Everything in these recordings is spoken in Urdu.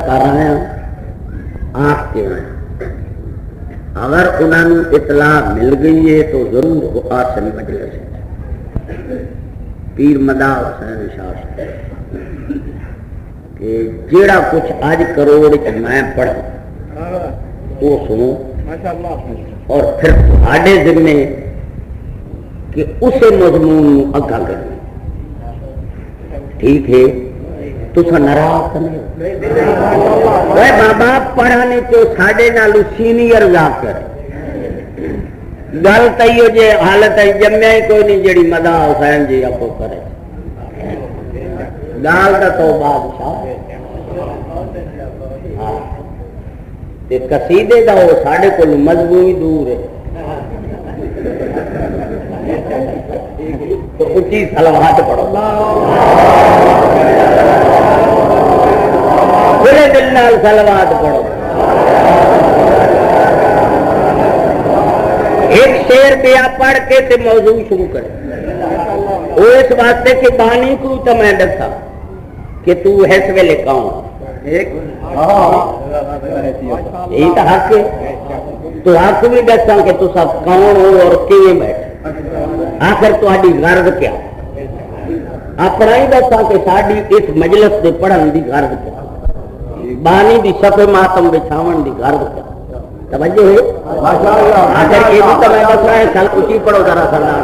کر رہے ہیں آنکھ کے ہیں، اگر انہوں نے اطلاع مل گئی ہے تو ضرور وہ آسن مجلس ہے پیر مدا حسین شاہ کہ جیڑا کچھ آج کروڑ میں پڑھا وہ سنو اور پھر تھوڑے ذمے کہ اسے مضمون اگا کرنا، ٹھیک ہے؟ تو ناراض نہیں بابا پڑھانے تو ساڈے نالو سینئر جا کر گل تو جی حالت ہے جمیا ہی کوئی نہیں جیڑی مدا حسین جی آپ کرے گال کا تو بادشاہ قصیدے کا وہ ساڈے کو مضمون دور ہے تو اچھی سلوات پڑھو بڑے دل نال سلوات پڑھو ایک شعر پیا پڑھ کے تے موضوع شروع کرے وہ اس واسطے کہ بانی کو تو میں دسا کہ تو اس ویلے کون یہی تو حق ہے تو حق بھی دسا کہ تو سب کون ہو اور کیویں بیٹھے آخر تہاڈی غرض کیا اپنا ہی دسا کہ ساڈی اس مجلس دے پڑھن دی غرض کیا بانی دی صفے ماتم بچھاون دی غرض کیا توجہ ہے اگر یہ بھی تو میں دس رہا ہے کل اچھی پڑھو ذرا سردار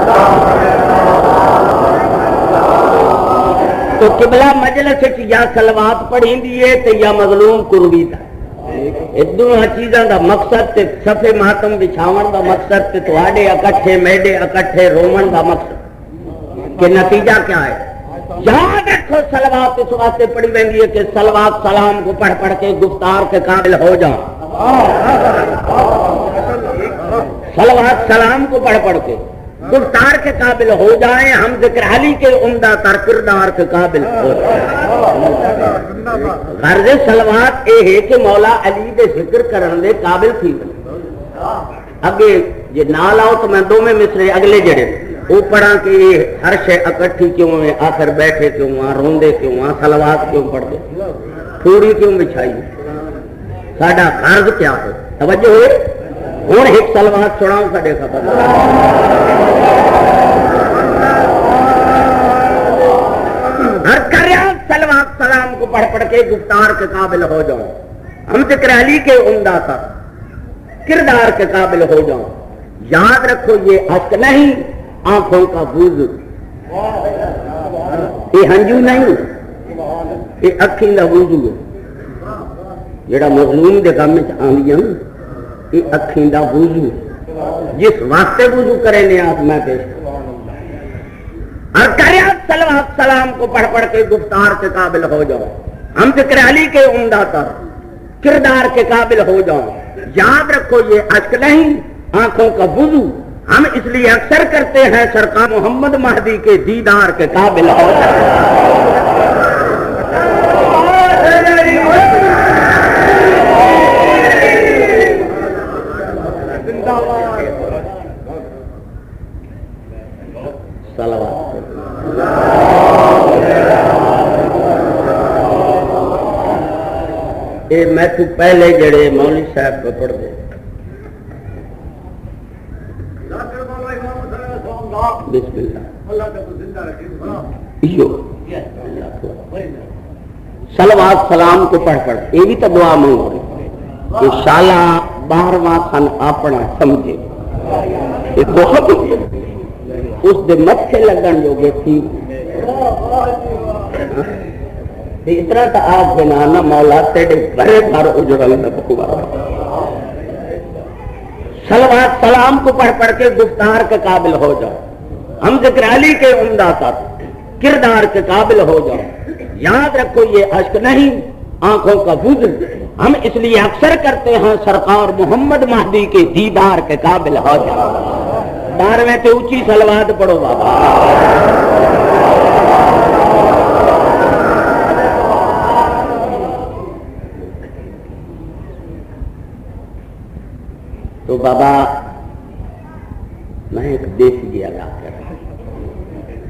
تو قبلہ مجلس یا سلوات پڑھی دیے تو یا مظلوم قربی تھا دونوں چیزاں دا مقصد تے صفے ماتم بچھاون دا مقصد تے تواڈے اکٹھے میڈے اکٹھے رومن دا مقصد کہ نتیجہ کیا ہے یاد رکھو سلوات اس واسطے پڑھی ویندی ہے کہ سلوات سلام کو پڑھ پڑھ کے گفتار کے قابل ہو جاؤ سلوات سلام کو پڑھ پڑھ کے گفتار کے قابل ہو جائیں ہم ذکر علی کے عمدہ تر کردار کے قابل ہو جائیں غرض سلوات یہ ہے کہ مولا علی دے ذکر کرنے دے قابل تھی اگے یہ نال آؤ تو میں دو میں مصرے اگلے جڑے وہ پڑھا کہ ہر شے اکٹھی کیوں ہے آخر بیٹھے کیوں وہاں روندے کیوں وہاں سلوات کیوں پڑھتے تھوڑی کیوں بچھائی ساڈا غرض کیا ہے توجہ ہوئے ہوں ایک سلوات سناؤں ساڈے خبر ہر کریا سلوات سلام کو پڑھ پڑھ کے گفتار کے قابل ہو جاؤں ہم ذکر علی کے عمدہ تھا کردار کے قابل ہو جاؤں یاد رکھو یہ عشق نہیں آنکھوں کا بوجھ یہ ہنجو نہیں یہ اکھیں کا وضو ہے جڑا مظلوم دے کام وچ آندیاں یہ اکھیں دا وضو جس واسطے وضو کرے نے آپ میں پیش ہر کریا سلوات سلام کو پڑھ پڑھ کے گفتار کے قابل ہو جاؤ ہم ذکر علی کے عمدہ تر کردار کے قابل ہو جاؤ یاد رکھو یہ عشق نہیں آنکھوں کا وضو ہم اس لیے اکثر کرتے ہیں سرکار محمد مہدی کے دیدار کے قابل ہو جاؤ میں تو پہلے جڑے مولوی صاحب کو پڑھ دے بسم اللہ صلوات سلام کو پڑھ پڑھ یہ بھی تو دعا مانگو کہ شالا 12واں سن اپنا سمجھے بہت اس دے متھے لگن جو گے تھی اتنا تو آج بنانا مولا تیرے بڑے بار اجڑا لینا بخوبا صلوات سلام کو پڑھ پڑھ کے گفتار کے قابل ہو جاؤ ہم ذکر علی کے عمدہ تھا کردار کے قابل ہو جاؤ یاد رکھو یہ عشق نہیں آنکھوں کا بوجھ ہم اس لیے اکثر کرتے ہیں سرکار محمد مہدی کے دیدار کے قابل ہو جاؤ 12ویں تے اونچی صلوات پڑھو بابا تو بابا میں ایک دیسی گیا گا کر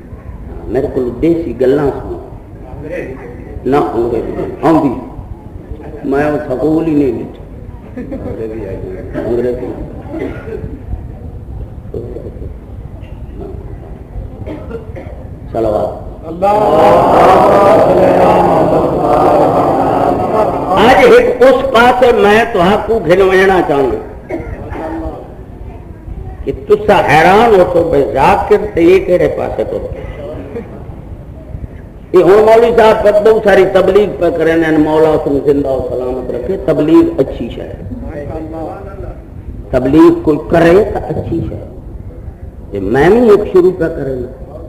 میرے کو دیسی گلاں سنو نہ آؤں میں وہ سکول ہی نہیں انگریزی صلوات آج ایک اس پاس میں تو آپ کو گھنونا چاہوں کہ تسا حیران ہو تو بے ذاکر تے یہ کہڑے پاسے تو یہ ہوں مولوی صاحب پر بہت ساری تبلیغ پہ کریں مولا اسم زندہ و سلامت رکھے تبلیغ اچھی شے تبلیغ کوئی کرے تو اچھی شے میں بھی ایک شروع پہ کریں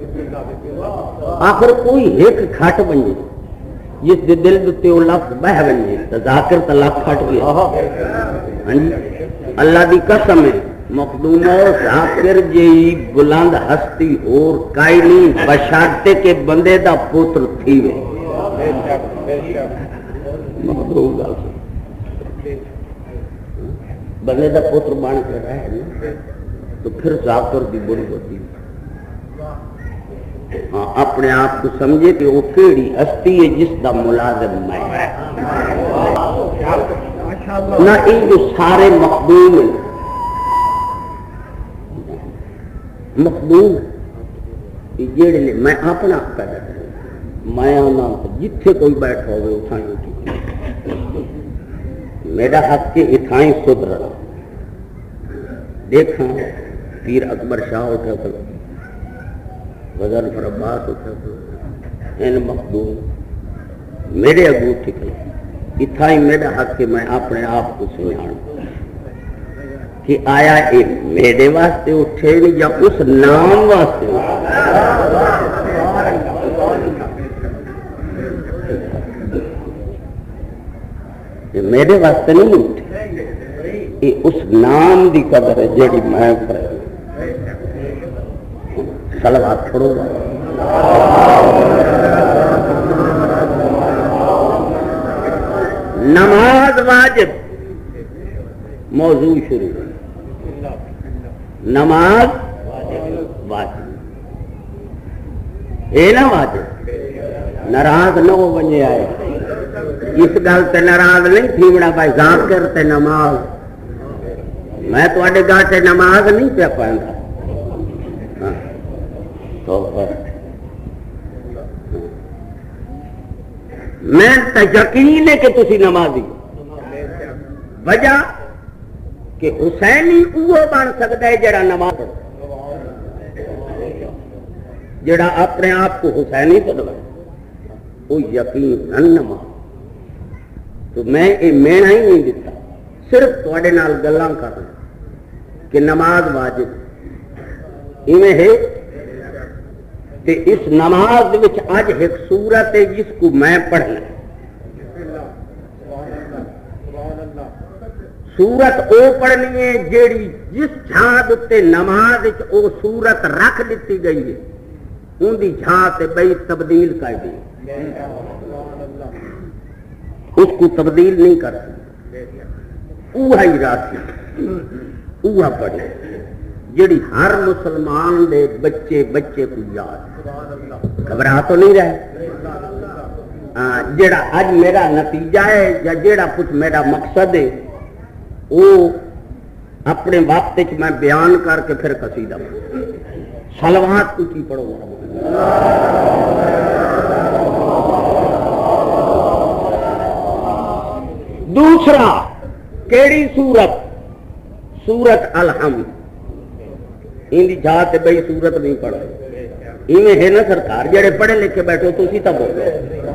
آخر کوئی ایک کھٹ بنے جس دے دل دتے وہ لفظ بہ بنے تو ذاکر تو لفظ کھٹ گیا اللہ دی قسم ہے مخدوم ذاکر جی بلند ہستی اور کائی نہیں بشارتے کے بندے دا پوتر تھی وے مخدوم بندے دا پوتر بان کر رہا ہے تو پھر ذاکر دی بڑی ہوتی ہاں اپنے آپ کو سمجھے کہ وہ کیڑی ہستی ہے جس دا ملازم میں نہ ان جو سارے مخدوم ہیں مخدوم جیڑے نے میں اپنا پیدا کروں میں آنا جتھے کوئی بیٹھا ہوئے اتھائیں اٹھی میرا حق کے اتھائیں سدھرنا دیکھا پیر اکبر شاہ اٹھا کر غزل عباس اٹھا کر ان مخدوم میرے اگو ٹھکل اتھائیں میرا حق کے میں اپنے آپ کو سنجھانا کہ آیا یہ میرے واسطے اٹھے نہیں یا اس نام واسطے یہ میرے واسطے نہیں اٹھے یہ اس نام دی قدر ہے جیڑی میں کرے صلوات پڑھو نماز واجب موضوع شروع نماز واجب اے نہ واجب ناراض نہ ہو بنے آئے اس گل تے ناراض نہیں تھیونا بھائی ذاکر تے نماز میں تواڈے گاہ تے نماز نہیں پیا پاندا تو میں تے یقین ہے کہ تسی نمازی وجہ کہ حسینی وہ بن سکتا ہے جڑا نماز جڑا اپنے آپ کو حسینی بنوائے وہ یقین نماز تو میں یہ مینا ہی نہیں دیتا صرف تواڈے نال گلاں کرنا کہ نماز واجب ایویں ہے کہ اس نماز وچ اج ایک سورت ہے جس کو میں پڑھنا سورت او پڑھنی ہے جیڑی جس جھاں تے نماز وچ او سورت رکھ دیتی گئی ہے ان دی جھاں تے بئی تبدیل کر دی اس کو تبدیل نہیں کر سکتی اوہا ہی راسی اوہا پڑھے جیڑی ہر مسلمان دے بچے بچے کو یاد گھبرا تو نہیں رہے جیڑا اج میرا نتیجہ ہے یا جیڑا کچھ میرا مقصد ہے وہ اپنے وقت میں بیان کر کے پھر قصیدہ صلوات کو کی پڑھو دوسرا کیڑی سورت سورت الحمد ان جات بھائی سورت نہیں پڑھو ایویں ہے نا سرکار جڑے پڑھے لکھے بیٹھو تو اسی طرح بولو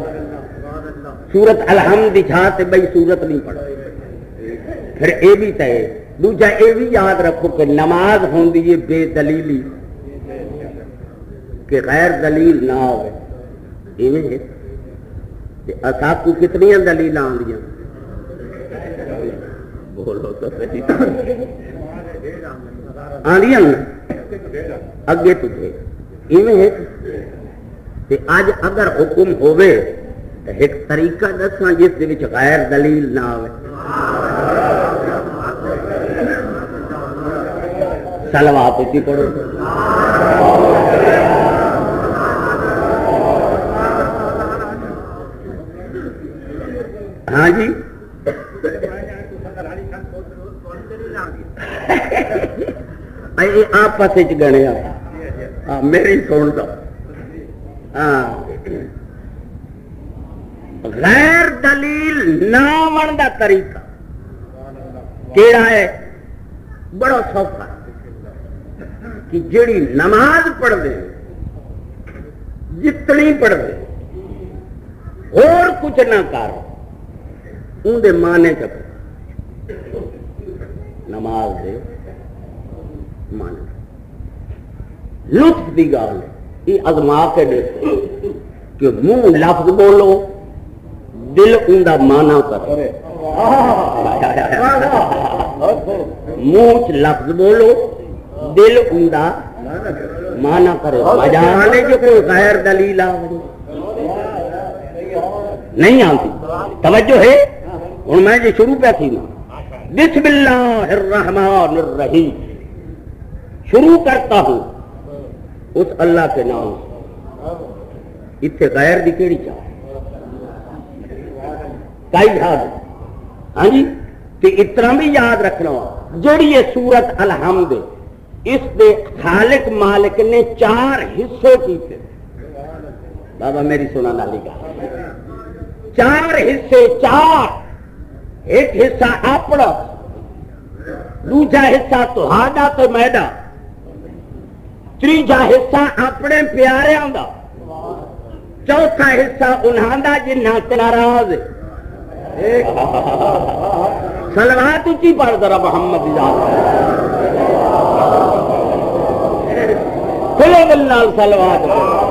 سورت الحمد جات بھائی سورت نہیں پڑھو پھر یہ بھی تے دوجا یہ بھی یاد رکھو کہ نماز ہوندی ہے بے دلیلی کہ غیر دلیل نہ ہو ایویں ہے کہ اساں کو کتنی دلیل آندیاں بولو تو صحیح آندیاں اگے تجھے ایویں ہے کہ اج اگر حکم ہوئے تو ایک طریقہ دساں جس دے وچ غیر دلیل نہ ہوئے صلوات کی پڑھو ہاں جی آپس گنیا میری سن دو غیر دلیل نہ من دا طریقہ کیڑا ہے؟ بڑا سوکھا کہ جڑی نماز پڑھ دے جتنی پڑھ دے اور کچھ نہ کر ان دے مانے چ نماز دے مانے لطف دی گال یہ ازما کے دیکھو کہ منہ لفظ بولو دل ان دا مانا کرو منہ لفظ بولو دل ان دا مانا کرو مجانے جو کوئی غیر دلیل نہیں آتی توجہ ہے اور میں جو شروع پہ تھی نا بسم اللہ الرحمن الرحیم شروع کرتا ہوں اس اللہ کے نام سے اتنے غیر دی کیڑی چاہ کئی یاد ہاں جی تو اتنا بھی یاد رکھنا جڑی یہ سورت الحمد اس دے خالق مالک نے 4 حصے کیتے بابا میری سنا نالی کا 4 حصے 4 ایک حصہ اپنا دوسرا حصہ تہاڈا تے میڈا تیجا حصہ اپنے پیاریاں دا چوتھا حصہ انہاں دا جنہاں تے ناراض صلوات اونچی پڑھ ذرا محمد ذات کھلے دل نال صلوات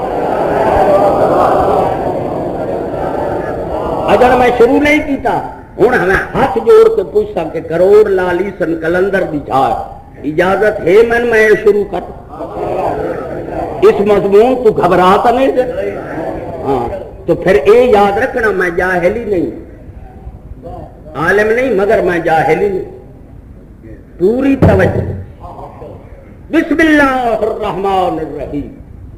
اگر میں شروع نہیں کیتا ہوں ہمیں ہاتھ جوڑ کے پوچھتا کہ کروڑ لالی سن کلندر دی جھاڑ اجازت ہے میں شروع کر اس مضمون تو گھبراتا نہیں دے ہاں تو پھر اے یاد رکھنا میں جاہل ہی نہیں عالم نہیں مگر میں جاہل ہی نہیں پوری توجہ بسم اللہ الرحمن الرحیم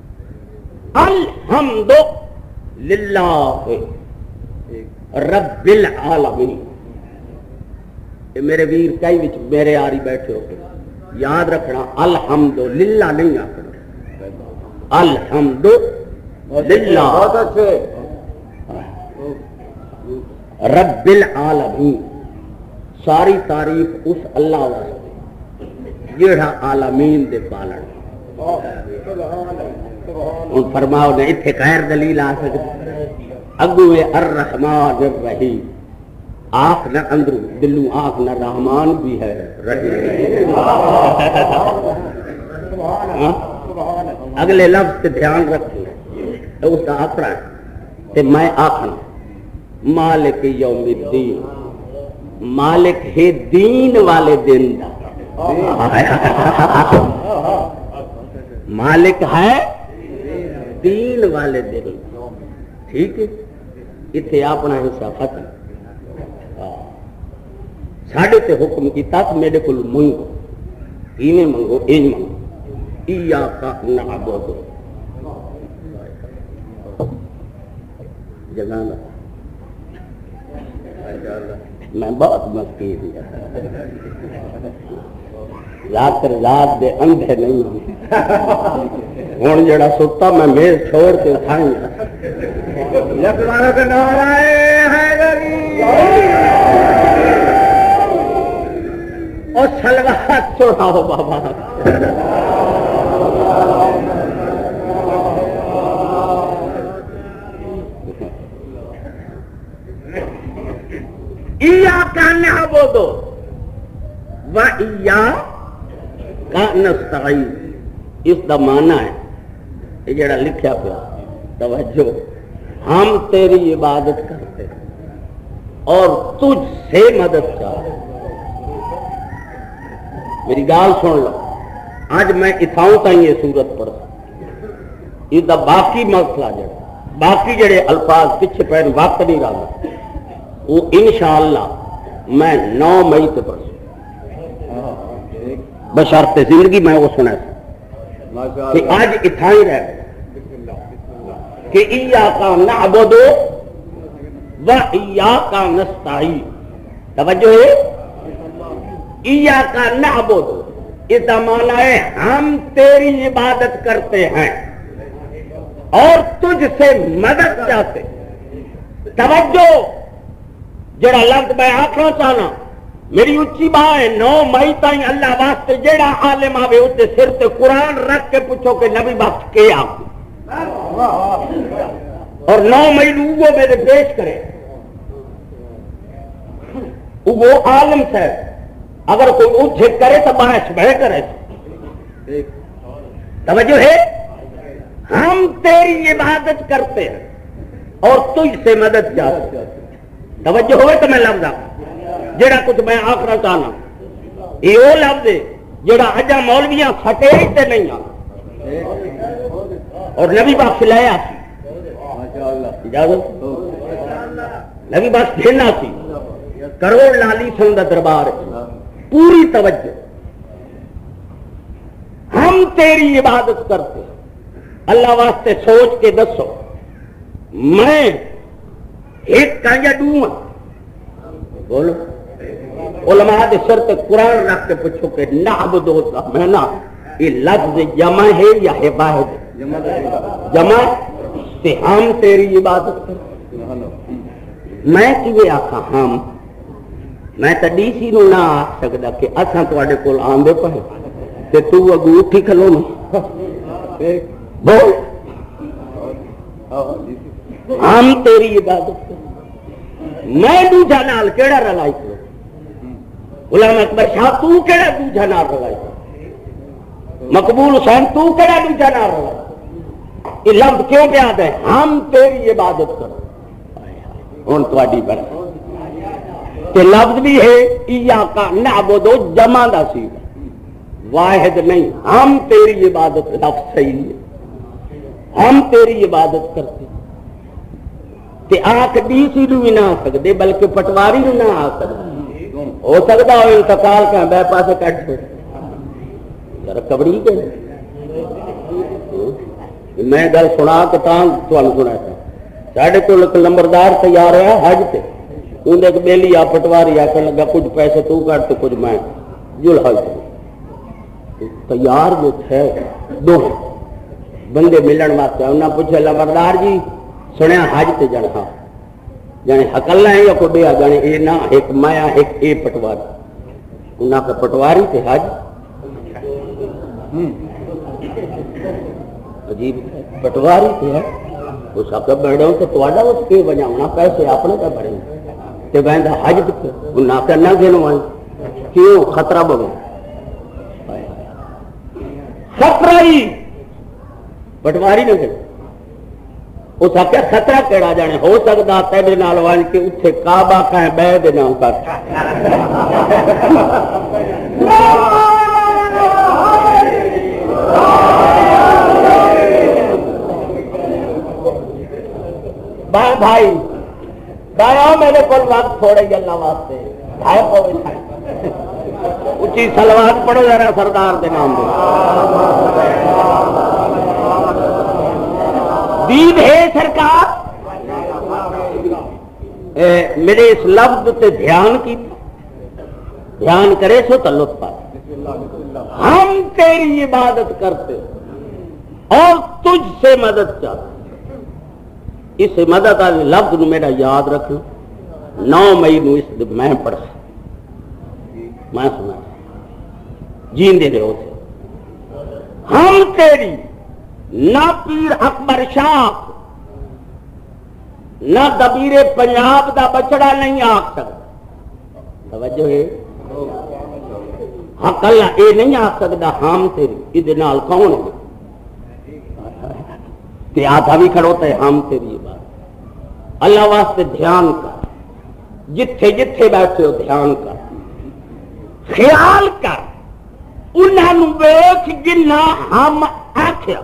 الحمد للہ رب العالمین یہ میرے ویر کئی وچ میرے آری بیٹھے ہو کے یاد رکھنا الحمد للہ نہیں آخر الحمد للہ رب العالمین ساری تعریف اس اللہ واسطے جیڑا عالمین دے پالن ان فرماؤ نے اتھے غیر دلیل آ سکتے اگوے الرحمن الرحیم آنکھ نہ اندر دلوں آنکھ نہ رحمان بھی ہے رحیم اگلے لفظ سے دھیان رکھیں اس کا اپنا ہے کہ میں آخنا مالک یوم الدین مالک ہے دین والے دن دا مالک ہے دین والے دن ٹھیک ہے اتنے اپنا حصہ ختم ساڑھے تے حکم کی تک میرے کو منگو ایویں منگو این منگو ایاکا نعبد جگانا میں بہت مسکین رات دے اندھے نہیں ہوں جڑا ستا میں میز چھوڑ کے اٹھائیں اور سلوات چھوڑاؤ بابا ایاکا نعبد و ایاکا نستعین اس دا معنی ہے یہ جڑا لکھیا پیا توجہ ہم تیری عبادت کرتے اور تجھ سے مدد چاہتے میری گال سن لو آج میں اتھاؤں تھا یہ صورت پر یہ دا باقی مسئلہ جڑا باقی جڑے الفاظ پیچھے پہن وقت نہیں رہا وہ انشاءاللہ میں 9 مئی سے پڑھ بشرط زندگی میں وہ سنا کہ آج اتھائی رہ کہ ایاکا نعبد و ایاکا نستعین توجہ ہے ایاک نعبد، اس کا معنی ہے ہم تیری عبادت کرتے ہیں اور تجھ سے مدد چاہتے۔ توجہ، جڑا لفظ میں آخنا چاہنا میری اچھی بات ہے، 9 مئی تائیں اللہ واسطے جیڑا عالم آوے اسے سر تے قرآن رکھ کے پوچھو کہ نبی بخش کے آپ اور 9 مئی وہ میرے پیش کرے وہ عالم سے اگر کوئی اٹھے کرے تو بحث بہ کرے۔ توجہ ہے، ہم تیری عبادت کرتے ہیں اور تجھ سے مدد چاہتے ہیں۔ توجہ ہوئے تو میں لفظ جڑا کچھ میں آخر چاہنا یہ وہ لفظ ہے جڑا اجا مولویاں سٹیج تے نہیں آ اور نبی بخش لایا سی اجازت نبی بخش دینا سی کروڑ لالی سن دا دربار پوری توجہ، ہم تیری عبادت کرتے اللہ واسطے سوچ کے دسو میں ایک کا یا دوں بولو علماء دے سر تے قرآن رکھ کے پوچھو کہ نعبد میں نا یہ لفظ جمع ہے یا ہے واحد؟ جمع تے ہم تیری عبادت کرتے میں کیویں آکھاں ہم میں تو ڈی سی نو نہ آکھ سکدا کہ اساں تواڈے کول آندے پے تے تو اگوں اٹھی کھلو نا بول ہم تیری عبادت کرتے میں دوجا نال کیڑا رلائی کرو غلام اکبر شاہ تو کیڑا دوجا نال رلائی مقبول حسین تو کیڑا دوجا نال رلائی یہ لفظ کیوں پہ آتا ہے ہم تیری عبادت کرو ہن تواڈی بنا تے لفظ بھی ہے ایاک نعبد جمع دا سی واحد نہیں ہم تیری عبادت لفظ صحیح ہے ہم تیری عبادت کرتے تے آنکھ ڈی سی نو بھی نہ آ سکتے بلکہ پٹواری نو نہ آ سکتے ہو سکتا ہو انتقال کا بے پاسے کٹ چھوڑ ذرا کبڑی کے میں گل سنا کے تاں تانوں سناتا ساڈے کول ایک لمبردار تیار ہے حج تے اون ایک بیلی آ پٹواری آ کے لگا کچھ پیسے تو کٹ تے کچھ میں جل حج تیار جو ہے دو بندے ملن واسطے انہاں پوچھا لمبردار جی سنیا حج تے جانا جانے حقل ہے یا کوئی جانے اے نہ ایک مایا ایک اے پٹواری انہاں کا پٹواری تے حج عجیب پٹواری تے ہے اس کا بڑھوں تو تواڈا اس کے بجاونا پیسے اپنے کا بڑھیں تے بہندا حج تے انہاں کا نہ گنو ہے کیوں خطرہ بگو خطرہ ہی پٹواری نہ گنو اس آخیا خطرہ کیڑا جانے ہو سکتا تیرے نال وان کے اتنے کعبہ کہیں بہ دے نہ کر بھائی بھائی میرے کو وقت تھوڑے ہی اللہ واسطے اچھی سلوات پڑھو ذرا سردار دے نام دے دید ہے سرکار میرے اس لفظ تے دھیان کی دھیان کرے سو تو لطف پائے ہم تیری عبادت کرتے اور تجھ سے مدد چاہتے اس مدد والے لفظ نو میرا یاد رکھنا 9 مئی نو اس میں پڑھا میں سنا جیندے رہو ہم تیری نہ پیر اکبر شاہ نہ دبیر پنجاب دا بچڑا نہیں آکھ سکتا توجہ ہے حق اللہ اے نہیں آکھ سکتا ہم تیری ادھے نال کون ہے تے آدھا بھی کھڑوتا ہے ہم تیری بات اللہ واسطے دھیان کر جتھے جتھے بیٹھے ہو دھیان کر خیال کر انہاں نو ویکھ جنہ ہم آکھیا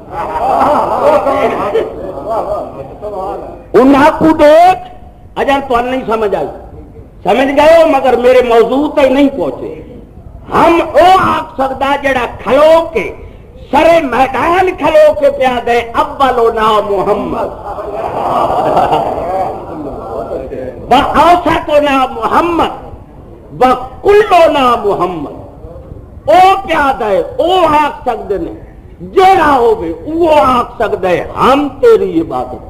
انہاں کو دیکھ اجر تو نہیں سمجھ آئی سمجھ گئے ہو مگر میرے موضوع تک نہیں پہنچے ہم او آکھ سکتا جڑا کھلو کے سرے میدان کھلو کے پیا دے اولنا محمد وأوسطنا محمد وَكُلُّنَا محمد او پیاد ہے او آکھ سکتے ہیں جیڑا ہوگی وہ آکھ سکتا ہے ہم تیری عبادت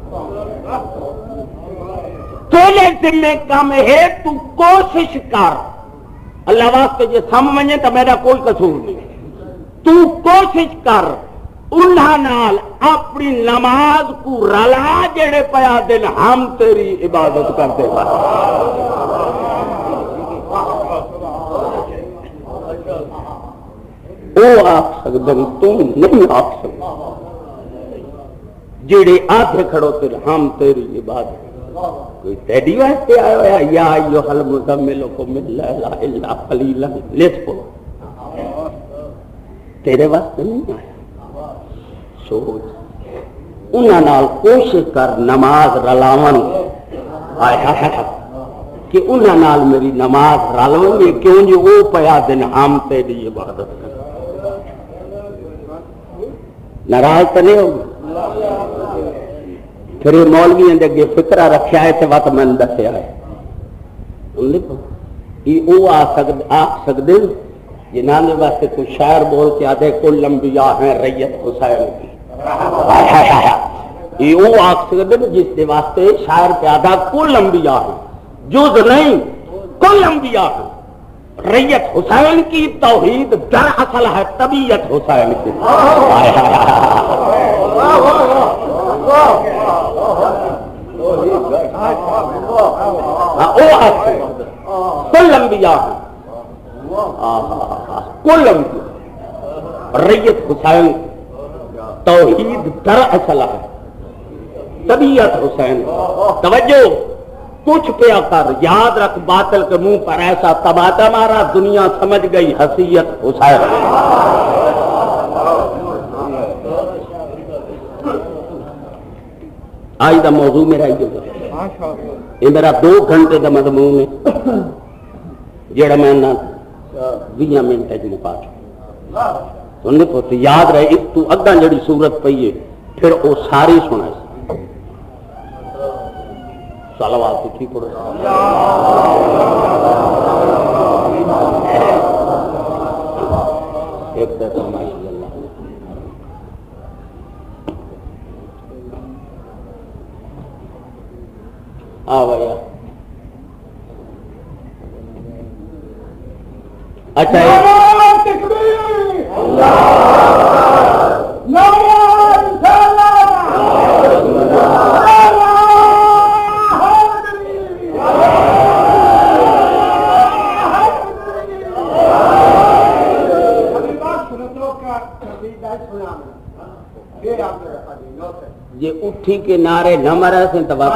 تیرے ذمہ کام ہے تو کوشش کر اللہ واسطے جے سمجھے تو میرا کوئی قصور نہیں تو کوشش کر انہاں نال اپنی نماز کو رلا جڑے پیا دن ہم تیری عبادت کرتے ہیں وہ آکھ سکتے تم نہیں آکھ سکتے جڑے آدھے کھڑو تیرے ہم تیری عبادت کوئی تیری واسطے آیا ہوا یا ایھا المزمل قم اللیل الا قلیلا نصفہ تیرے واسطے نہیں آیا سوچ انہاں نال کوشش کر نماز رلاون آیا کہ انہاں نال میری نماز رلاون گے کیوں جو وہ پیا دن ہم تیری عبادت کر ناراض تو نہیں ہوگا پھر یہ مولوی اندے فکرہ رکھا ہے تو وقت میں دسیا ہے یہ وہ آکھ سکتے جنہاں نے واسطے کوئی شاعر بول کے آدھے کل انبیاء ہیں ریت حسین کی یہ وہ آکھ سکتے جس کے واسطے شاعر پہ آدھا کل انبیاء ہیں جز نہیں کل انبیاء ہیں ریت حسین کی توحید در اصل ہے طبیعت حسین کی کل انبیاء ہیں کل انبیاء ریت حسین توحید در اصل ہے طبیعت حسین توجہ کچھ پیا کر یاد رکھ باطل کے منہ پر ایسا تبادہ مارا دنیا سمجھ گئی حیثیت حسین آج دا موضوع میرا یہ میرا 2 گھنٹے دا مضمون ہے جڑا میں 20 منٹ مکا سننے کو یاد رہے اس تو اگاں جڑی صورت پئی ہے پھر وہ ساری سنا صلوات کی پڑھو ایک طرح ماشاء اللہ بھیا اچھا یہ اٹھی کے نعرے نہ مرا سے تو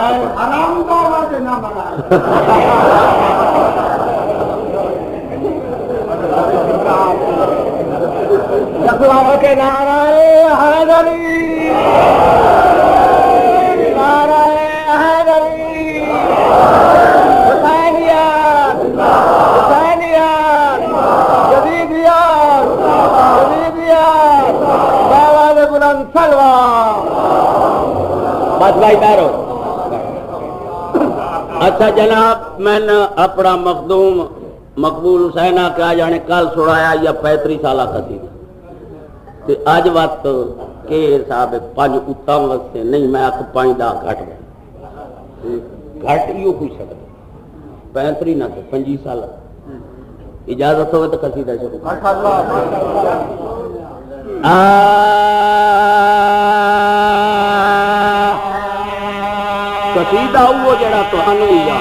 کے نعرہ حیدری نعرہ حیدری حسینیت حسینیت جدیدیت جدیدیت باواز بلند سلوان بس بھائی بیرو اچھا جناب میں نے اپنا مخدوم مقبول حسینہ کیا جانے کل سڑایا یا 35 سالہ قصیدہ تے آج وقت کے حساب 5 اتام واسطے نہیں میں آپ 5 دا گھٹ گیا گھٹ ہی کوئی سکتا 35 نہ تھے 25 سالہ اجازت ہوئے تو قصیدہ شروع قصیدہ وہ جڑا تو ہنو یاد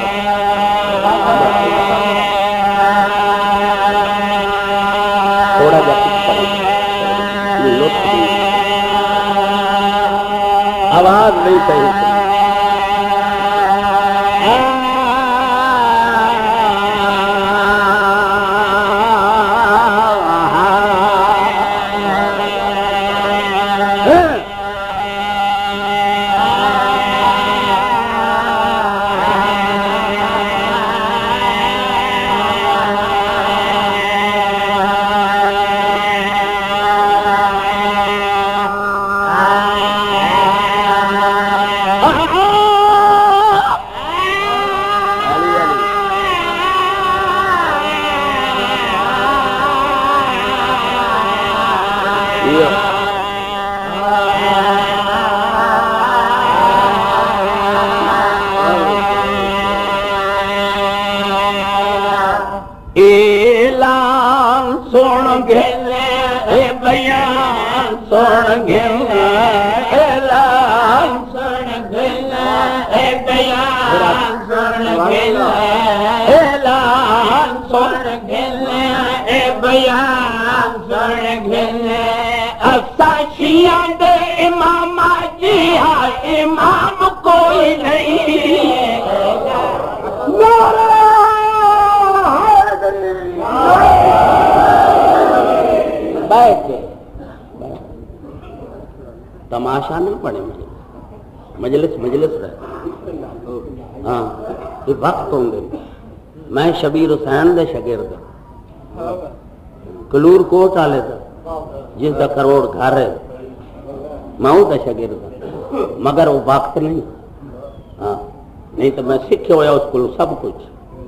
تھوڑا جا آواز نہیں صحیح سن گھنے بیان سن گھنے اعلان سن گھنے بیان سن گھنے اعلان سن گھنے بیان سن گھنے اسا شیعہ دے امام جی ہاں امام کوئی نہیں بیٹھ تماشا نہ پڑے مجلس رہے ہاں یہ وقت ہوں گے میں شبیر حسین دے شاگرد کلور کوٹ والے دا جس دا کروڑ گھر ہے میں دا شاگرد مگر وہ وقت نہیں ہاں نہیں تو میں سیکھے ہوا اس کو سب کچھ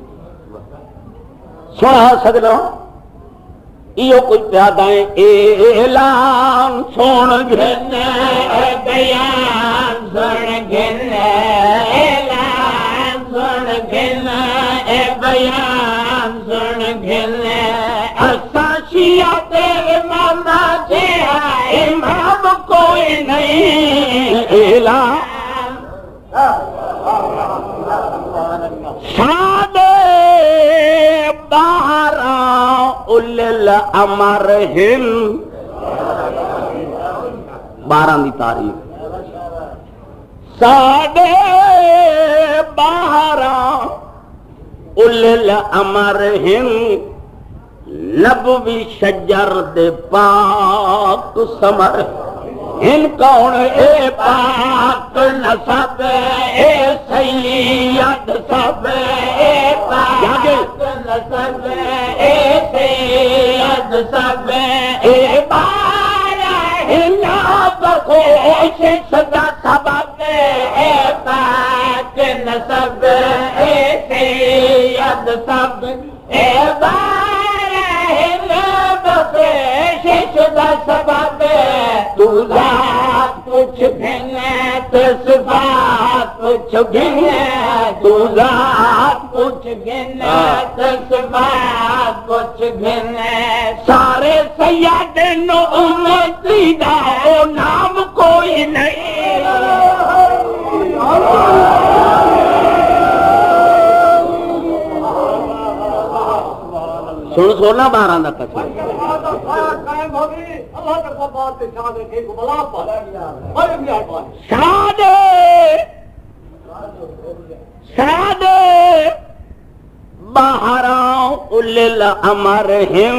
سنا سکتا یہ کوئی پیادہ ہے اعلان سن گھنے بیان سن گھنے اعلان سن گھنے بیان سن گھنے اسا شیعہ تے امام جی امام کوئی نہیں اعلان سادے باہراں اولل امر ہن 12 دی تاریخ سادے باہراں اولل امر ہن نبوی شجر دے پاک سمر ان کون اے پاک نسب اے سید سب اے پاک نسب اے سید سب اے بارہ ہلا بخوش صدا سبب اے پاک نسب اے سید سب اے بارہ ہلا بخوش صدا سبب تو ذات کچھ بھینے تو صفات کچھ بھینے تو ذات کچھ بھینے تو صفات کچھ بھینے سارے سید نو امتی دا نام کوئی نہیں سن سونا 12 دا قسم سادے باہراں اولل امر ہن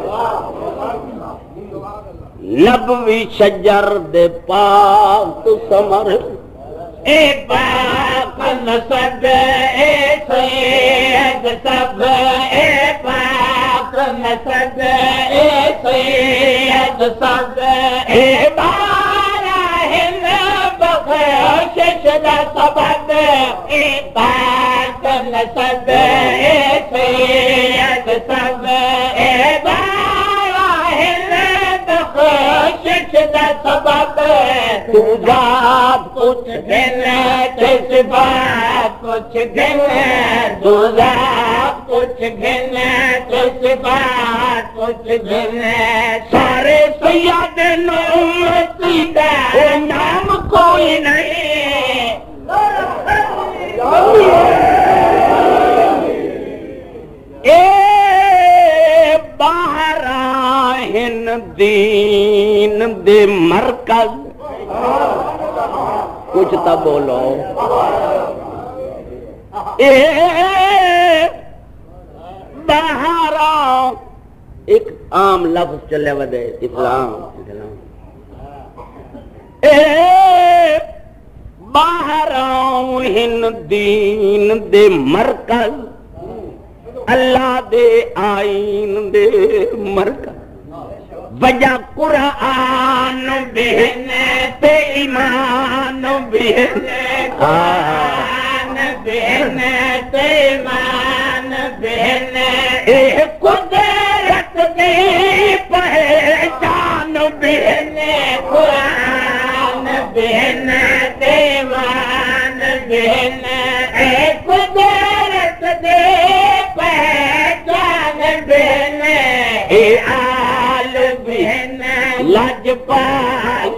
نبوی شجر دے پاک سمر اے پاک نسب اے سید سب اے پاک نسب اے سید سب اے بارہ ہن بخشش دا سبب اے پاک نسب اے سید سب اے بارہ ہن بخشش دا سبب تو ذات کچھ دینے تو صفات کچھ دینے تو ذات کچھ دینے تو صفات کچھ دینے سارے سید نو امتی دا نام کوئی نہیں اے باہراں ہن دین دے مرکز کچھ تو بولو اے باہراں ایک عام لفظ چلے ودے اسلام اے باہراں ہن دین دے مرکز اللہ دے آئین دے مرکز وجہ قرآن بہنے تے ایمان بہنے قرآن بہنے تے ایمان بہنے اے قدرت دی پہچان بہنے قرآن بہنے تے ایمان بہنے اے قدرت دی پہچان بہنے اے لجپال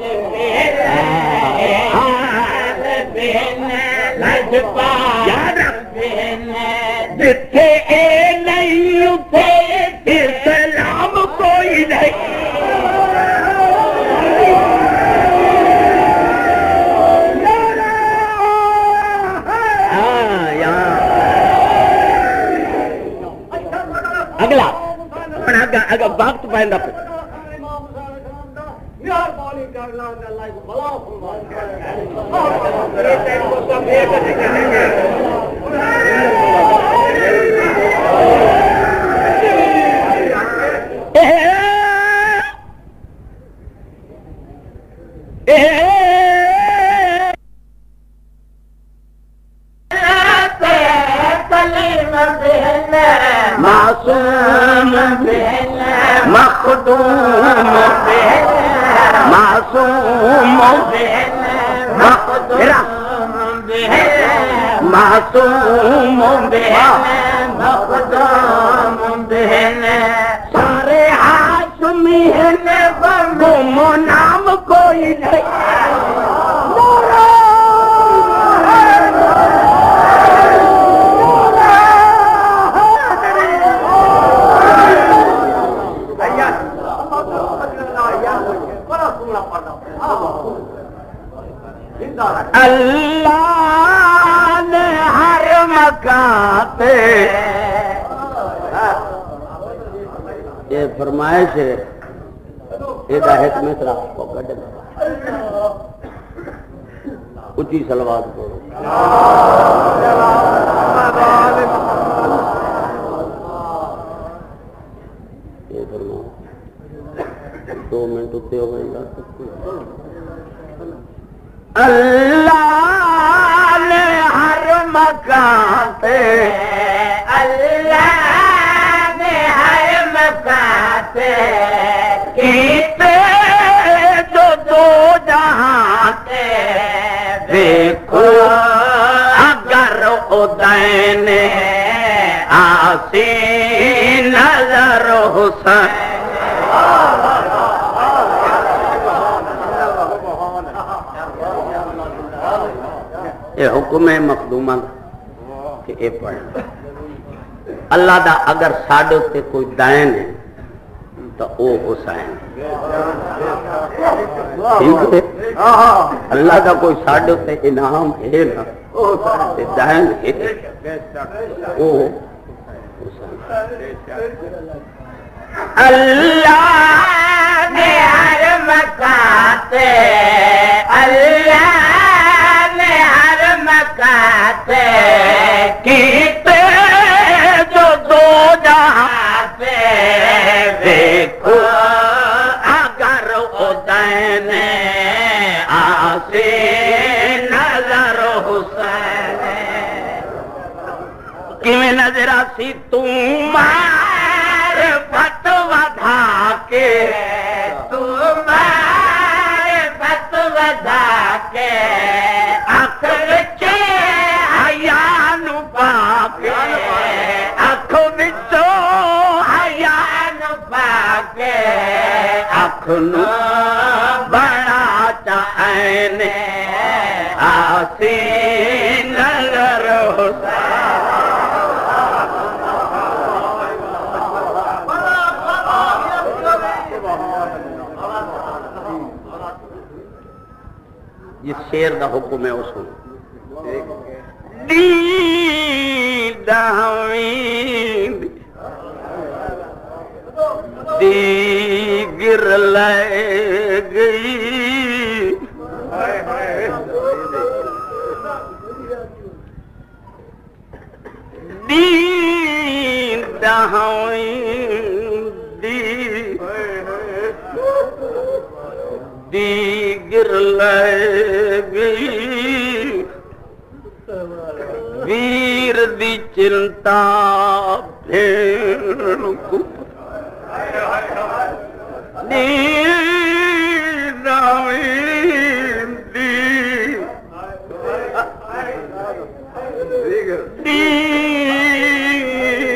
یاد جتھے اے نہیں اتھے اسلام کوئی نہیں اگلا اگر وقت پہندا معصوم مخدوم معصوم معصوم مخدوم سارے ہاشمی ہیں گم نام کوئی نہیں اللہ نے ہر مکان پہ یہ فرمائش ہے ہدایت میں طرح کو گڈ اچھی صلوات کرو یہ فرمائش 2 منٹ اتے ہو گئے اللہ نے ہر مکان پہ اللہ نے ہر مکان پہ کیتے دو جہاں پہ دیکھو اگر ادین آسی نظر حسین یہ حکم ہے مخدومہ کہ اے پڑھیں اللہ دا اگر ساڈے تے کوئی دین ہے تو او حسین ٹھیک ہے اللہ دا کوئی ساڈے تے انعام ہے نا تے دین ہے او حسین اللہ نے ہر مکان تے اللہ مکاتے کیتے جو دو جہاں پہ دیکھو اگر ادین آسی نظر حسین کیویں نظر آسی تمہار بت ودھا کے تمہار بت ودھا کے بڑا چین آسی نظر جس شیر دا حکم ہے اس دیگر لے گئی دین دہویں دیگر لے گئی ویر دی چنتا بھین کو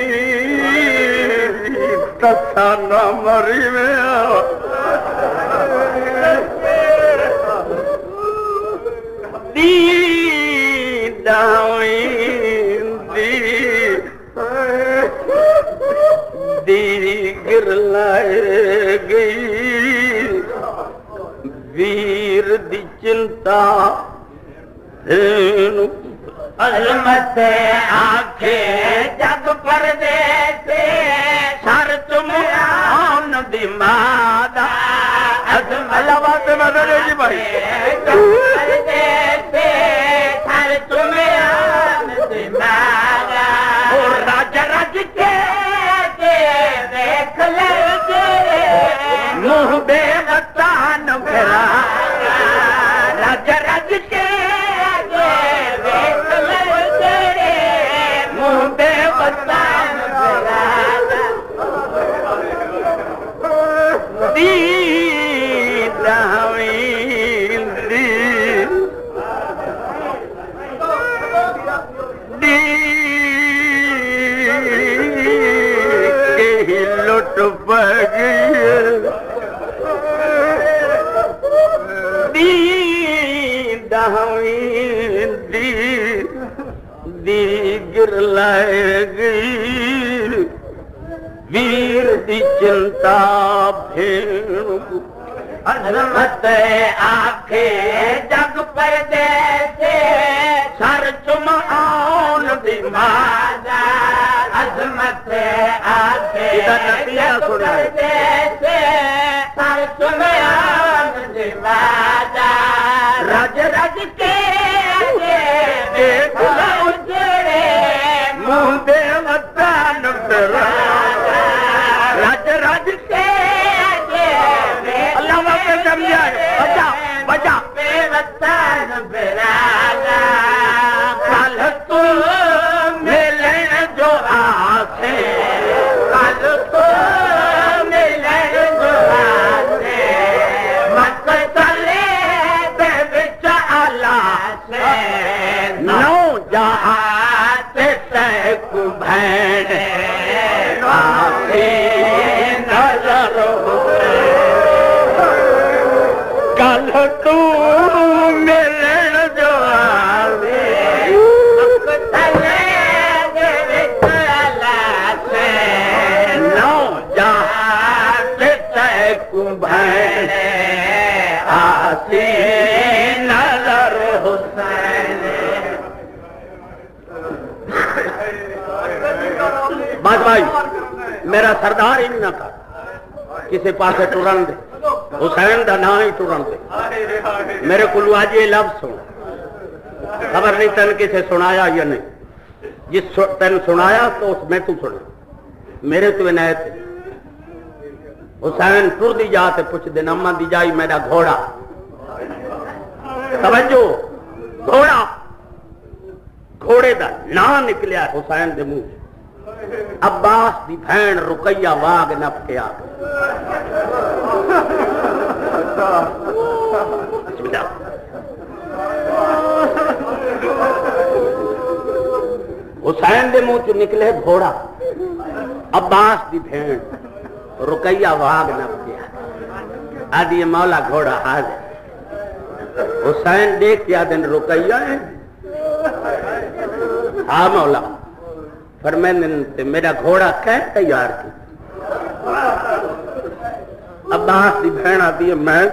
تسانا مری میں دیگر لائے گئی ویر دی چنتا عظمت آنکھیں جگ پردے سے سر تم آن دی مادہ اللہ بات مدد ہے جی بھائی پردے سے سر تم آن دی مادہ اور راج راج کے دیکھ لے منہ بے وطن پھرا راج راج کے لٹ پگی دیگر لائے گئی ویر دی چنتا بھیڑ عظمت آنکھیں جگ پردے سے سر چم آن دی مادہ عظمت آنکھیں جگ پردے سے سر چم آن دی مادہ رج رج کے دیکھ اجڑے منہ دے وطن پھرا رج رج کے اللہ وقت سمجھائے بچا بچا بے وطن پھرا کل تم ملیں جو آسے کل تم ملیں جو آسے مقتلے دے بچ اللہ سے نو جہات تک بھیڑے آخی نظر کل تو ملن جو آوے مقتلے دے بچ اللہ سے نو جہات تک بھیڑے آخی نظر حسین بات بھائی میرا سردار ہی نہ کر کسی پاسے ٹرن دے حسین دا نام ہی ٹرن دے میرے کو آج یہ لفظ سن خبر نہیں تین کسے سنایا یا نہیں جس تین سنایا تو اس میں تو سنا میرے تو عنایت حسین ٹر دی جا تے پوچھ دے اما دی جائی میرا گھوڑا توجہ گھوڑا گھوڑے دا نام نکلیا حسین دے منہ عباس دی بہن رقیہ واگ نپ کے آ حسین دے منہ چ نکلے گھوڑا عباس دی بہن رقیہ واگ نپ کے آدھی مولا گھوڑا حاضر حسین دیکھ کیا دن رقیہ ہے ہاں مولا فرمائیں میرا گھوڑا کیسے تیار کی عباس دی بہن آتی ہے میں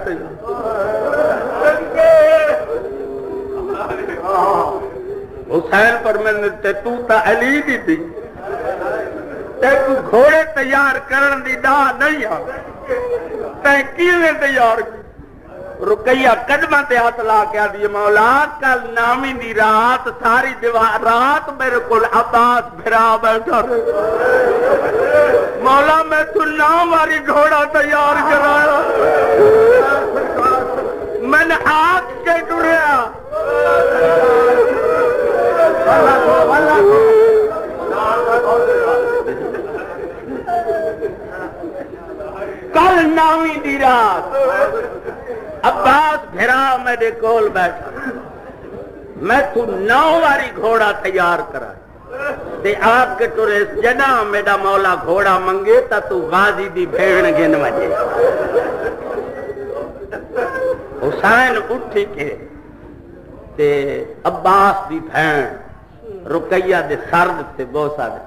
حسین فرمائیں تو تا علی دی تھی تے تو گھوڑے تیار کرن دی دا نہیں آ تے کیویں تیار کی رقیہ قدمہ تے ہاتھ لا کے آدھی مولا کل نامی دی رات ساری رات میرے کو عباس بھرا بیٹھا رہے مولا میں تو نام والی گھوڑا تیار کرایا میں نے آگ کے ڈریا کل نامی دی رات عباس بھرا میرے کول بیٹھا میں تو 9 واری گھوڑا تیار کرا تے آپ کے ٹرے جنا میرا مولا گھوڑا منگے تا تو غازی دی بھیڑ گن وجے حسین اٹھی کے تے عباس دی بہن رقیہ دے سر تے بوسا دے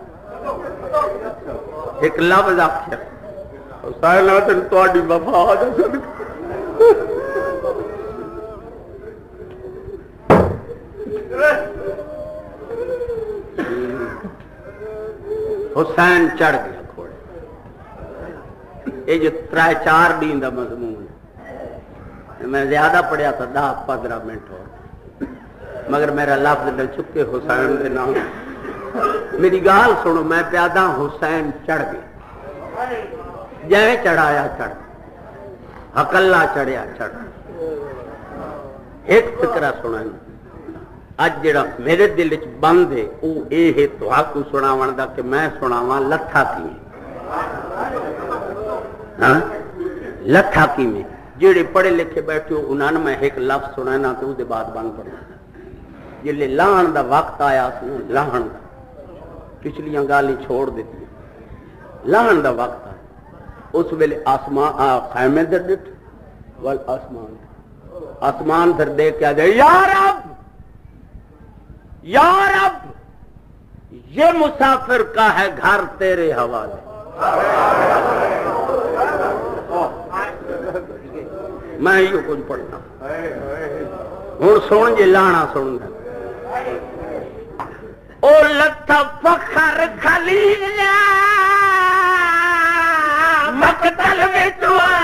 ایک لفظ آخر حسین تین تہاڈی وفا دا صدقہ حسین چڑھ گیا گھوڑے. یہ جو 3-4 دن کا مضمون ہے میں زیادہ پڑھیا تھا 10-15 منٹ ہو مگر میرا لفظ نہ چکے حسین کے نام. میری گال سنو میں پیادہ حسین چڑھ گیا جائیں چڑھایا چڑھ حقلہ چڑھیا چڑھ. ایک فکرہ سنا اج جڑا میرے دل چ بند ہے وہ یہ تہاکو سناون دا کہ میں سناواں لتھا کیویں. ہاں لتھا کیویں جڑے پڑھے لکھے بیٹھے انہاں نے میں ایک لفظ سنانا تو اس دے بعد بند پڑھنا. جلے لاہن دا وقت آیا سی لاہن دا پچھلیاں گالی چھوڑ دیتی لاہن دا وقت آیا اس ویلے آسمان خیمے در ڈٹ وال آسمان در دیکھ کے آ جائے یا رب یا رب یہ مسافر کا ہے گھر تیرے حوالے. میں یہ کچھ پڑھنا ہوں سن جی لانا سن گا او لتا فخر خلیل مقتل وچ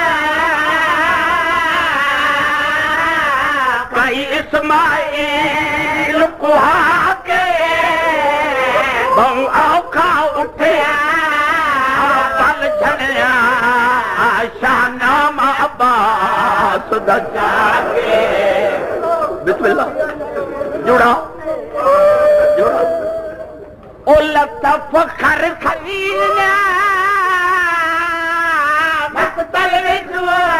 کئی اسماعیل کو کے بہو اوکھا اٹھیا پل جھڑیا شاہنام عباس دا جاگے. بسم اللہ جڑا جڑا او لتا فخر خلیل مقتل وچ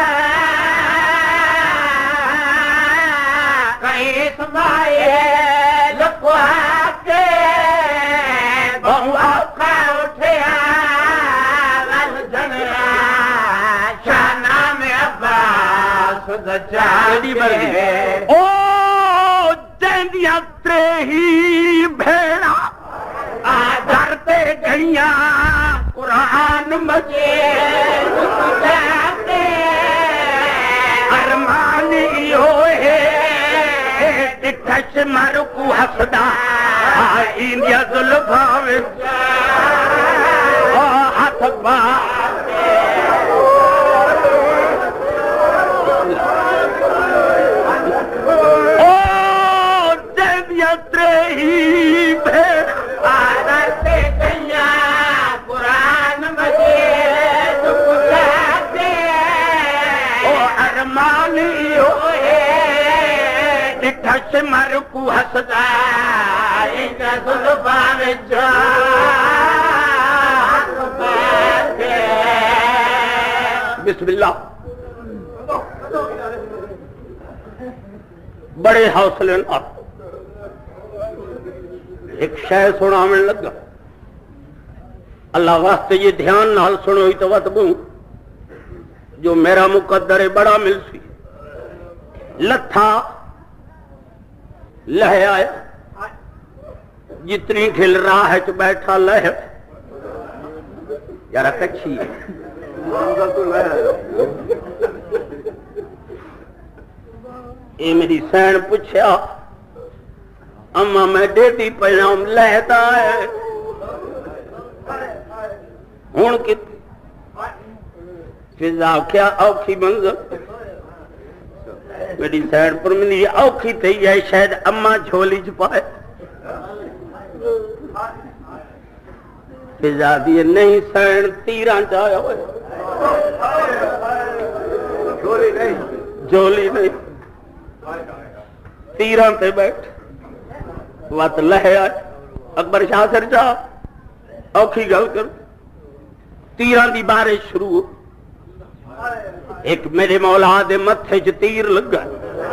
کئی اسماعیل کو کے بہو اوکھا اٹھیا پل جھڑیا شاہنام عباس دا جاگے. او جیندیاں تریہی بھیڑا آدھر تے گئیاں قرآن مجید جاتے ارمانی ہوئے ٹکھش مر کو حسدا انڈیا ظلفاں وچ ہاتھ باندھے. تریہی بھیڑ آدھر تے گئیاں قرآن مجید جاتے او ارمانی ہوئے ٹکھش مر کو حسدا انڈیا ظلفاں وچ ہاتھ باندھے. بسم اللہ بڑے حوصلے نال ایک شے سناون لگا. اللہ واسطے یہ دھیان نال سنو ہی تو وتبو جو میرا مقدر ہے بڑا ملسی. لتھا لہ آیا جتنی کھل راہ ہے تو بیٹھا لہ یار کچھی ہے اے میری سین پوچھا اما میں ڈیٹی پہنام لہتا ہے ہون کتنی فضا کیا اوکھی منظر میری سین پر ملی اوکھی تھی ہے شاید اما جھولی چھپائے فضا دیئے نہیں سین تیران چاہیا ہوئے جھولی نہیں تیران تے بیٹھ وات لہے آئے. اکبر شاہ سر چاہ اوکھی گل کر تیران دی بارش شروع ایک میرے مولا دے متھے چ تیر لگا.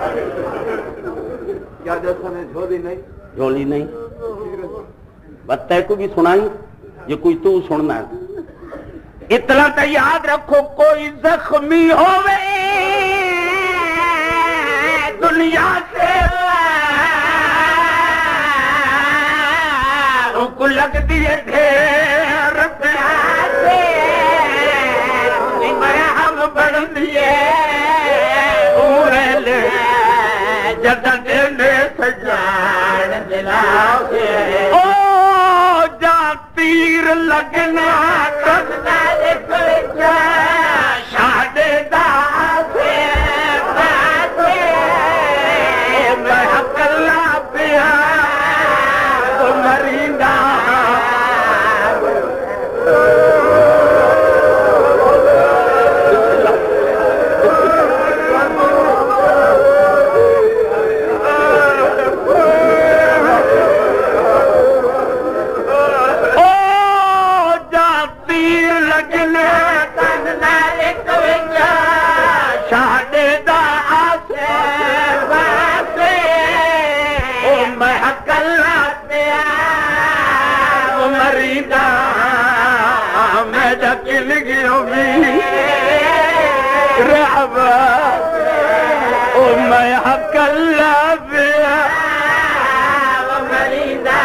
کیا جیسا میں جھولی نہیں بات کو بھی سنائی یہ کوئی تو سننا ہے. اتنا تو یاد رکھو کوئی زخمی ہوئے دنیا سے کو لگ دیے ڈھیر پیاسے ہم بڑھ دیے جدن نے سجان دلا او جا تیر لگنا کرنا شادے دا سے پاسے میں کلا پیا مریندا میں حق اللہ بیا مریضا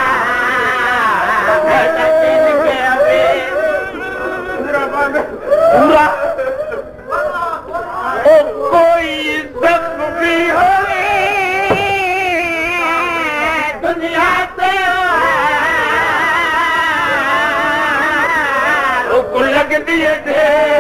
کوئی زخم بھی ہوئے دنیا سے کو لگ دیے تھے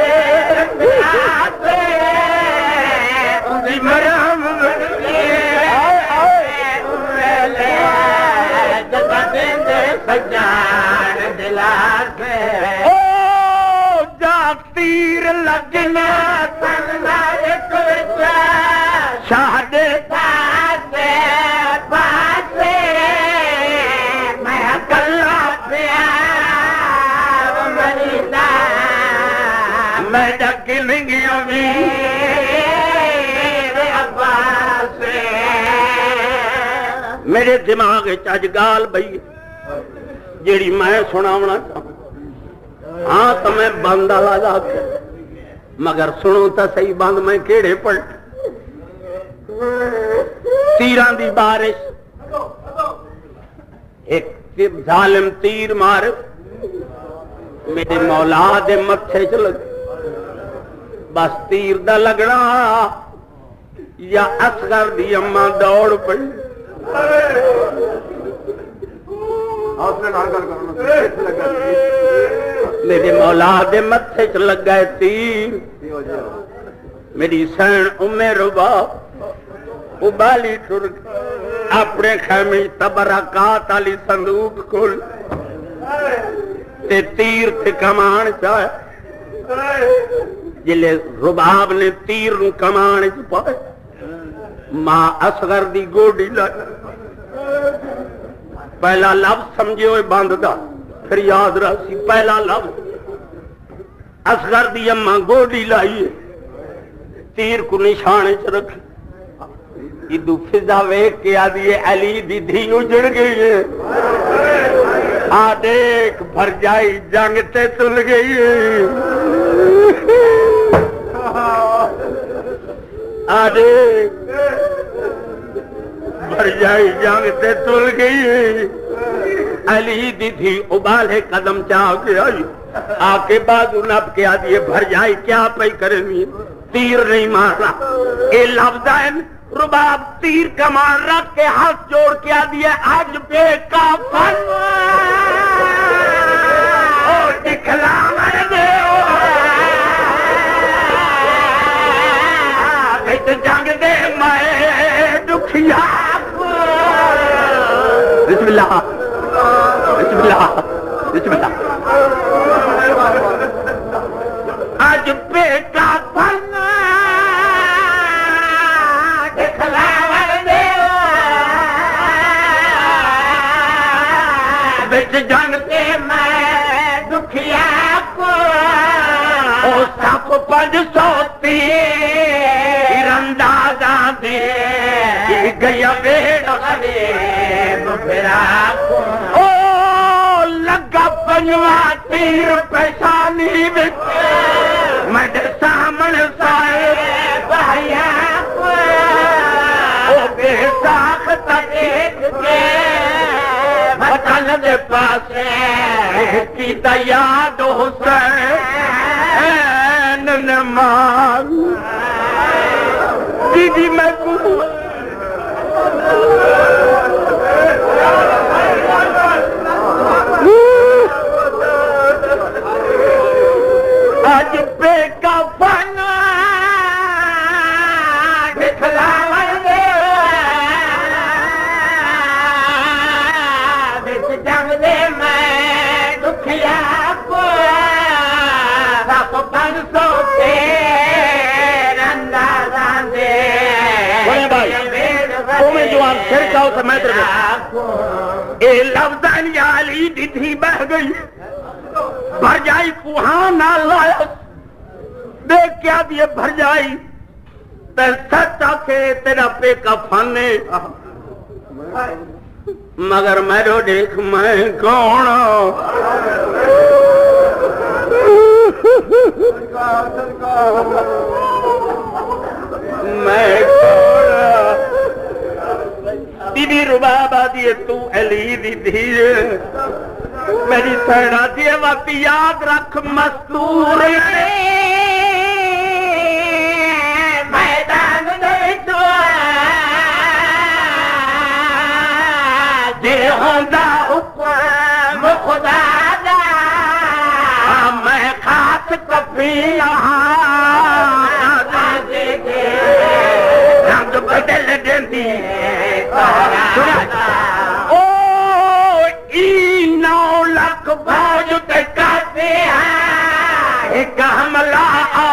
سجان دلا سے او جا تیر لگنا تننا ایک شہدے پاسے پاسے میں کلا پیا مریضا میں ڈکلنگی امیر عباس میرے دماغ چج گال بھئی جیڑی میں سناونا چاہوں ہاں تو میں بند آلا جا کے مگر سنو تا صحیح بند میں کیڑے پڑ تیران دی بارش ایک ظالم تیر مار میرے مولا دے متھے چ لگ بس تیر دا لگنا یا اصغر دی اماں دوڑ پڑی میرے مولا دے متھے چ لگا تیر میری سین ربا ابالی ٹر اپنے خیمے تبرکات والی صندوق کھول تے تیر تے کمان چاہے جلے رباب نے تیر نو کمان چ پائے ماں اصغر دی گوڈی لگ پہلا لفظ سمجھے ہوئے بند دا پھر یاد رہا سی پہلا لفظ اصغر دی اماں گوڈی لائیے تیر کو نشانے چ رکھ ادو فضا ویکھ کے آدھی علی دی دھی اجڑ گئی ہے آ دیکھ بھر جائی جنگ تے تل گئی ہے آ دیکھ بھر جائی جنگ تے تل گئی ہے علی دی تھی ابالے قدم چاہ کے آئی آ کے بازو نپ کے آدھی بھر جائی کیا پئی کرنی تیر نہیں مارا اے لفظ ہے رباب تیر کمان رکھ کے ہاتھ جوڑ کے آدھی آج بے کافر اور دکھلا مر دے جنگ دے میں دکھیا بسم اللہ بسم اللہ بسم اللہ آج بیٹا پنا دکھلا دے بچ جنگ دے میں دکھیا کو سپ 500 تیر اندازہ دے گیا بیڑا غریب پھرا کو لگا پنجوا تیر پیشانی بچ مڈ سامنے سائے بھائیا او بے ساخت دیکھ کے بچن دے پاس کی یاد حسین نماز جی میں آج پہ کا فنا لفظ علی دھی بہ گئی بھر جائی کوہانا لایا دیکھ کیا دیے بھر جائی سچ آکھے تیرا پے کا فانے مگر میرو دیکھ میں کون میں بی بی ربابہ دیے تو علی دی دھیر میری سیڑا دیے وقت یاد رکھ مستور میدان دے تو جے ہوندہ حکم خدا دا میں خاص کفی رنگ بدل دیں او ای 9 لاکھ فوج تے کافی ہے ایک حملہ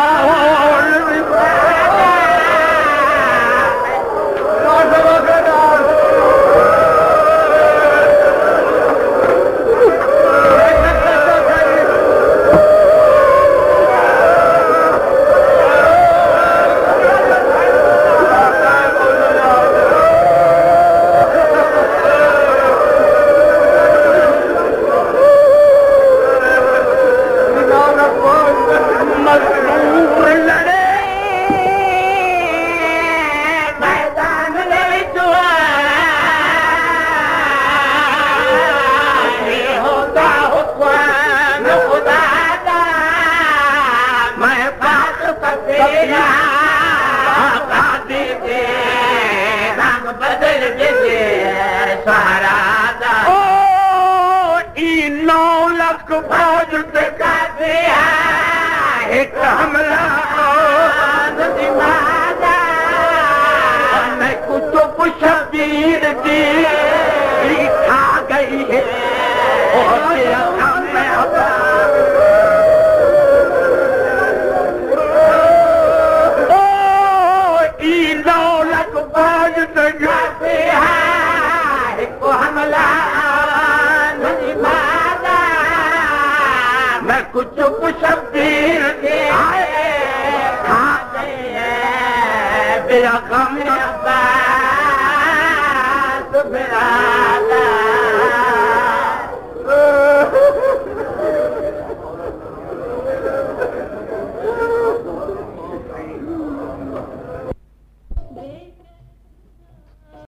فوج تے کافی ہے ایک حملہ میں کچھ شبیر دی کھا گئی ہے ای 9 لاکھ فوج تے کافی ہے ایک حملہ کچھ شبیر کے کھا گئی ہے میرا غم عباس میرا